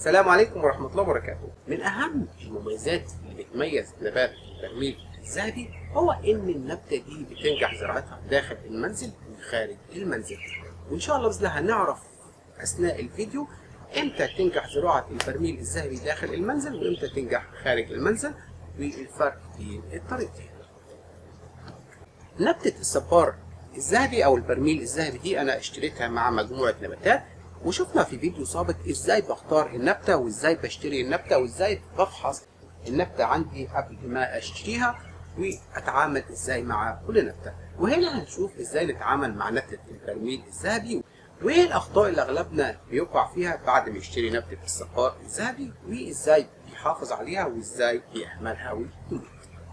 السلام عليكم ورحمة الله وبركاته. من أهم المميزات اللي بتميز نبات البرميل الذهبي هو إن النبتة دي بتنجح زراعتها داخل المنزل وخارج المنزل، وإن شاء الله بإذن الله هنعرف أثناء الفيديو إمتى تنجح زراعة البرميل الذهبي داخل المنزل وإمتى تنجح خارج المنزل والفرق بين الطريقتين. نبتة الصبار الذهبي أو البرميل الذهبي دي أنا اشتريتها مع مجموعة نباتات، وشفنا في فيديو سابق ازاي بختار النبتة وازاي بشتري النبتة وازاي بفحص النبتة عندي قبل ما اشتريها واتعامل ازاي مع كل نبتة. وهنا هنشوف ازاي نتعامل مع نبتة البرميل الذهبي وايه الاخطاء اللي اغلبنا بيقع فيها بعد ما يشتري نبتة الصبار الذهبي وازاي بيحافظ عليها وازاي بيهملها ويموت.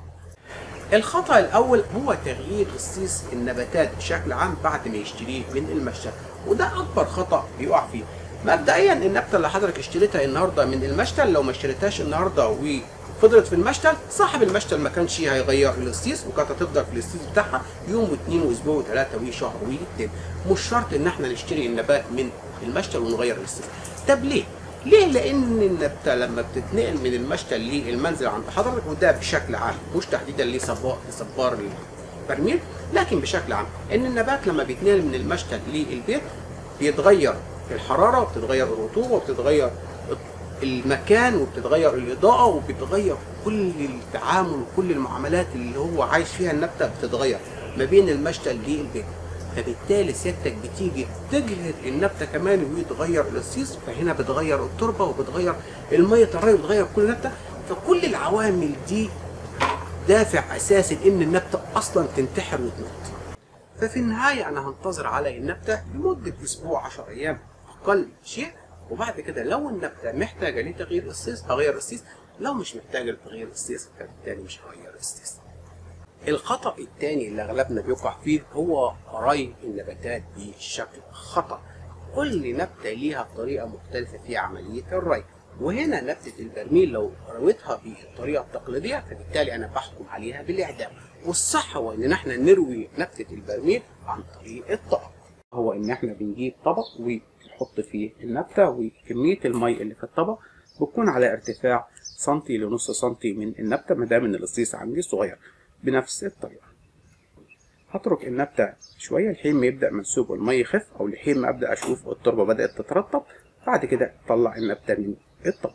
الخطأ الأول هو تغيير قصيص النباتات بشكل عام بعد ما يشتريه من المشتل، وده أكبر خطأ بيقع فيه. مبدئيا النبتة اللي حضرتك اشتريتها النهارده من المشتل لو ما اشتريتهاش النهارده وفضلت في المشتل، صاحب المشتل ما كانش هيغير القصيص وكانت هتفضل في القصيص بتاعها يوم واثنين واسبوع وثلاثه وشهر واثنين. مش شرط ان احنا نشتري النبات من المشتل ونغير القصيص. طب ليه؟ لأن النبتة لما بتتنقل من المشتل للمنزل عند حضرتك، وده بشكل عام مش تحديدا لصبار البرميل لكن بشكل عام، إن النبات لما بيتنقل من المشتل للبيت بيتغير الحرارة وبتتغير الرطوبة وبتتغير المكان وبتتغير الإضاءة وبتتغير كل التعامل وكل المعاملات اللي هو عايش فيها النبتة بتتغير ما بين المشتل للبيت. فبالتالي سيادتك بتيجي تجهد النبته كمان ويتغير القصيص، فهنا بتغير التربه وبتغير الميه الري وبتغير كل نبته، فكل العوامل دي دافع اساسي ان النبته اصلا تنتحر وتموت. ففي النهايه انا هنتظر على النبته لمده اسبوع 10 ايام اقل شيء، وبعد كده لو النبته محتاجه لتغيير قصيص هغير قصيص، لو مش محتاجه لتغيير قصيص فبالتالي مش هغير قصيص. الخطأ الثاني اللي اغلبنا بيقع فيه هو ري النباتات بشكل خطأ. كل نبتة ليها طريقة مختلفة في عملية الري، وهنا نبتة البرميل لو رويتها بالطريقة التقليدية فبالتالي أنا بحكم عليها بالإعدام، والصح هو إن احنا نروي نبتة البرميل عن طريق الطبق. هو إن احنا بنجيب طبق ونحط فيه النبتة وكمية المي اللي في الطبق بتكون على ارتفاع سنتي لنص سنتي من النبتة ما دام إن القصيص عندي صغير. بنفس الطريقة هترك النبتة شوية لحين ما يبدأ منسوب المي يخف أو لحين ما أبدأ أشوف التربة بدأت تترطب، بعد كده أطلع النبتة من الطبق.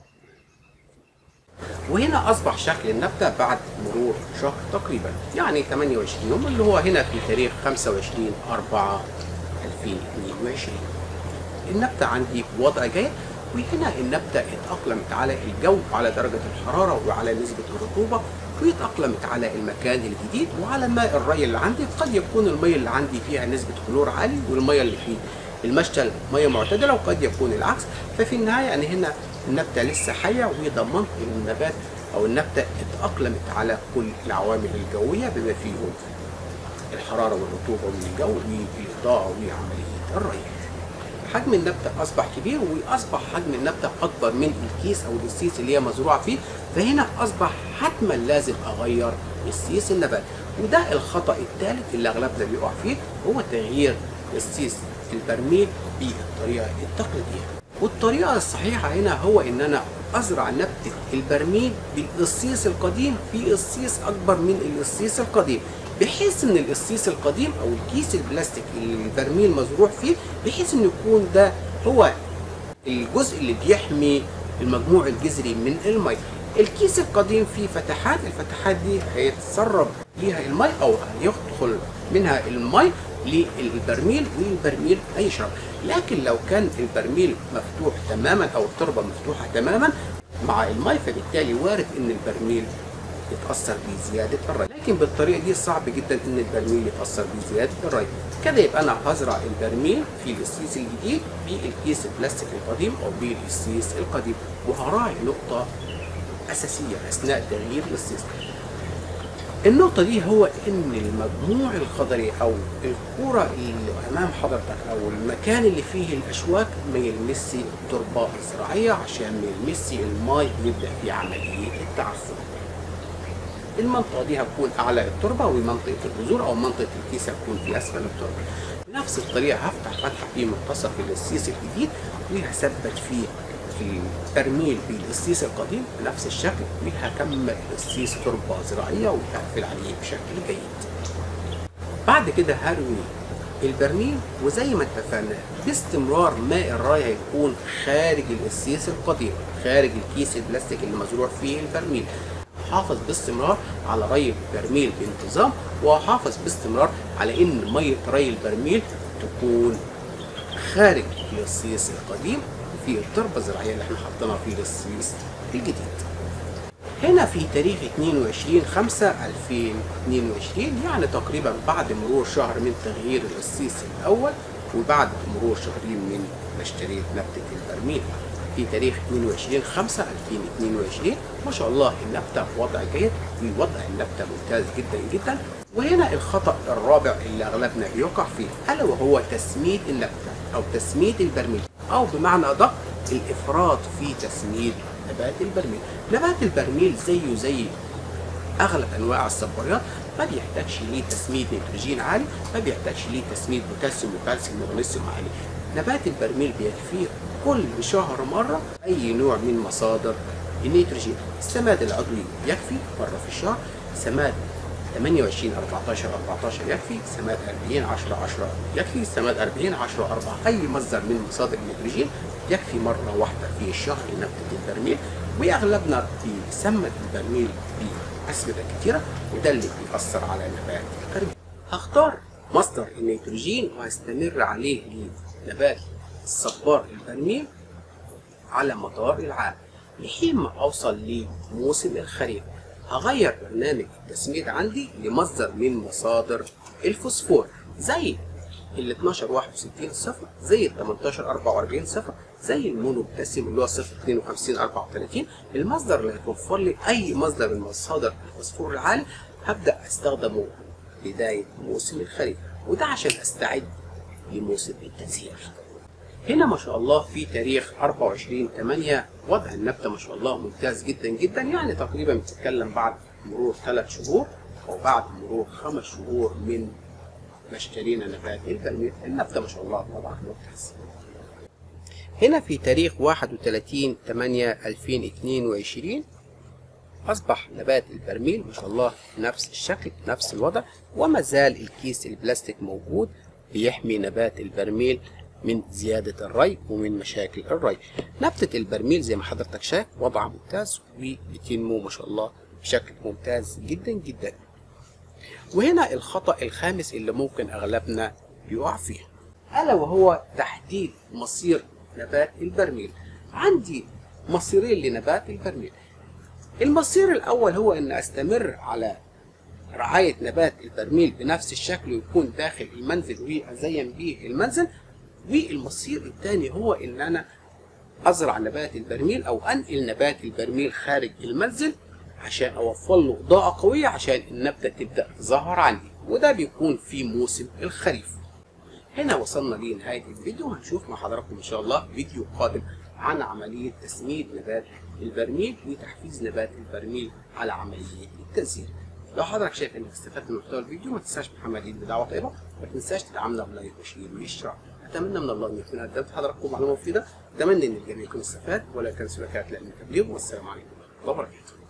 وهنا أصبح شكل النبتة بعد مرور شهر تقريبا، يعني 28 يوم، اللي هو هنا في تاريخ 25/4/2022. النبتة عندي بوضع جيد، وهنا النبتة اتأقلمت على الجو وعلى درجة الحرارة وعلى نسبة الرطوبة، واتأقلمت على المكان الجديد وعلى ماء الري اللي عندي. قد يكون المية اللي عندي فيها نسبة كلور عالي والمية اللي في المشتل مية معتدلة، وقد يكون العكس. ففي النهاية أنا هنا النبتة لسه حية وضمنت إن النبات أو النبتة اتأقلمت على كل العوامل الجوية بما فيهم الحرارة والرطوبة والجو والإضاءة وعملية الري. حجم النبتة أصبح كبير وأصبح حجم النبتة أكبر من الكيس أو القصيص اللي هي مزروعة فيه، فهنا أصبح حتما لازم أغير قصيص النبات. وده الخطأ الثالث اللي أغلبنا بيقع فيه، هو تغيير قصيص البرميل بالطريقة التقليدية. والطريقة الصحيحة هنا هو إن أنا أزرع نبتة البرميل بالقصيص القديم في قصيص أكبر من القصيص القديم، بحيث ان القصيص القديم او الكيس البلاستيك اللي البرميل مزروع فيه بحيث ان يكون ده هو الجزء اللي بيحمي المجموع الجذري من المي. الكيس القديم فيه فتحات، الفتحات دي هيتسرب ليها المي او هيدخل منها المي للبرميل والبرميل هيشرب. لكن لو كان البرميل مفتوح تماما او التربه مفتوحه تماما مع المي فبالتالي وارد ان البرميل يتأثر بزيادة الري، لكن بالطريقة دي صعب جدا ان البرميل يتأثر بزيادة الري. كده يبقى انا هزرع البرميل في القصيص الجديد بالكيس البلاستيك القديم او بالقصيص القديم، وهراعي نقطة أساسية أثناء تغيير القصيص. النقطة دي هو ان المجموع الخضري او الكرة اللي امام حضرتك او المكان اللي فيه الاشواك ما يلمسش التربة الزراعية عشان ما يلمسش الماء يبدأ في عملية التعفن. المنطقة دي هتكون أعلى التربة ومنطقة البذور أو منطقة الكيس هتكون في أسفل التربة. بنفس الطريقة هفتح فتحة في منتصف القصيص الجديد وهثبت فيه البرميل بالقصيص القديم بنفس الشكل وهكمل قصيص تربة زراعية وهقفل عليه بشكل جيد. بعد كده هروي البرميل، وزي ما اتفقنا باستمرار ماء الري هيكون خارج القصيص القديم، خارج الكيس البلاستيك اللي مزروع فيه البرميل. حافظ باستمرار على ري البرميل بانتظام، وحافظ باستمرار على ان ميه ري البرميل تكون خارج القصيص القديم في التربه الزراعيه اللي احنا حاطينها في القصيص الجديد. هنا في تاريخ 22/5/2022، يعني تقريبا بعد مرور شهر من تغيير القصيص الاول وبعد مرور شهرين من ما اشتريت نبته البرميل. في تاريخ 22/5/2022 ما شاء الله النبته في وضع جيد، في وضع النبته ممتاز جدا جدا. وهنا الخطأ الرابع اللي اغلبنا بيقع فيه، الا وهو تسميد النبته او تسميد البرميل، او بمعنى ادق الافراط في تسميد نبات البرميل. نبات البرميل زيه زي اغلب انواع الصباريات ما بيحتاجش ليه تسميد نيتروجين عالي، ما بيحتاجش ليه تسميد بوتاسيوم وكالسيوم ومغنيسيوم عالي. نبات البرميل بيكفيه كل شهر مره اي نوع من مصادر النيتروجين. السماد العضوي يكفي مره في الشهر، سماد 28/14/14 يكفي، سماد 40/10/10 يكفي، سماد 40/10/4 اي مصدر من مصادر النيتروجين يكفي مره واحده في الشهر لنبته البرميل. واغلبنا بيسمد البرميل باسمده كتيره، وده اللي بيأثر على نبات البرميل. هختار مصدر النيتروجين وهستمر عليه لنبات الصبار البرميل على مدار العام لحين ما اوصل لموسم الخريف. هغير برنامج التسميد عندي لمصدر من مصادر الفوسفور زي ال 1261 زي ال 1844 زي المونو بوتاسيوم اللي هو 05234. المصدر اللي هيتوفر لي اي مصدر من مصادر الفوسفور العالي هبدا استخدمه بدايه موسم الخريف، وده عشان استعد لموسم التزهير. هنا ما شاء الله في تاريخ 24/8 وضع النبته ما شاء الله ممتاز جدا جدا، يعني تقريبا بتتكلم بعد مرور 3 شهور او بعد مرور 5 شهور من ما اشترينا نبات البرميل. النبته ما شاء الله طبعا ممتاز. هنا في تاريخ 31/8/2022 اصبح نبات البرميل ما شاء الله نفس الشكل نفس الوضع، وما زال الكيس البلاستيك موجود بيحمي نبات البرميل من زيادة الري ومن مشاكل الري. نبتة البرميل زي ما حضرتك شايف وضعها ممتاز وبتنمو ما شاء الله بشكل ممتاز جدا جدا. وهنا الخطأ الخامس اللي ممكن أغلبنا يقع فيه، ألا وهو تحديد مصير نبات البرميل. عندي مصيرين لنبات البرميل. المصير الأول هو أن أستمر على رعاية نبات البرميل بنفس الشكل ويكون داخل المنزل وأزين به المنزل. والمصير الثاني هو ان انا ازرع نبات البرميل او انقل نبات البرميل خارج المنزل عشان اوفر له اضاءه قويه عشان النبته تبدا تظهر عندي، وده بيكون في موسم الخريف. هنا وصلنا لنهايه الفيديو، هنشوف مع حضراتكم ان شاء الله فيديو قادم عن عمليه تسميد نبات البرميل وتحفيز نبات البرميل على عمليه التزهير. لو حضرتك شايف انك استفدت من محتوى الفيديو ما تنساش محمد بدعوه طيبه، ما تنساش تدعمنا بلايك وشير واشتراك. اتمنى من الله ان يكون قدمت حضراتكم معلومه مفيده، اتمنى ان الجميع يكون استفاد، ولا تنسوا اللايكات لان التبليغ. والسلام عليكم ورحمه الله وبركاته.